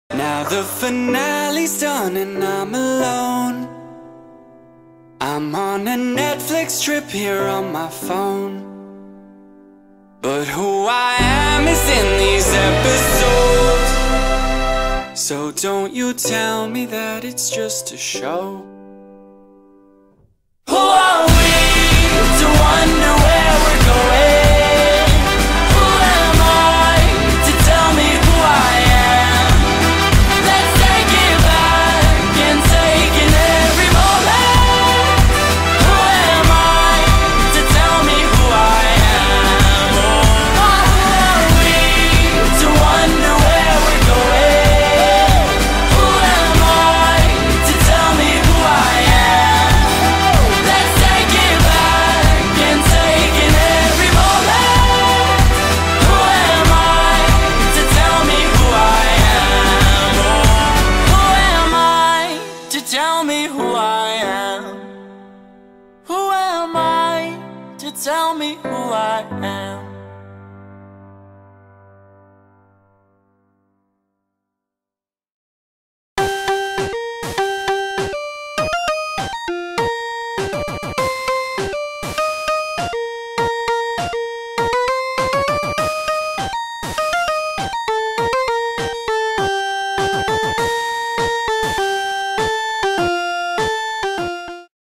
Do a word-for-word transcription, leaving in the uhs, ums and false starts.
Now the finale's done and I'm alone. I'm on a Netflix trip here on my phone. But who I am is in these episodes. So don't you tell me that it's just a show. Who are we to wonder where we're going? Who am I to tell me who I am? Let's take it back and take in every moment. Who am I to tell me who I am? Oh, who are we to wonder where we're going? Who am I to tell me who I am? Let's take it back and take in every moment. Who am I to tell me who I am? Who am I to tell me who I am? Who am I to tell me who I am?